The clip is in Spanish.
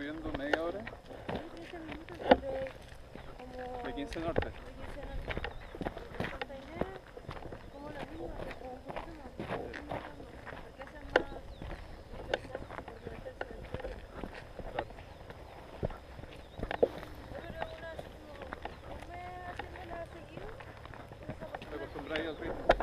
subiendo media hora. Sí, 15 minutos De 15 norte. de 15 norte. De Santa Inés, como lo mismo, o un poquito más, porque ese es más universal, porque está el cementerio. Claro. Pero una así como un mes haciéndola seguido, ¿Te desapareció. acostumbras al ritmo?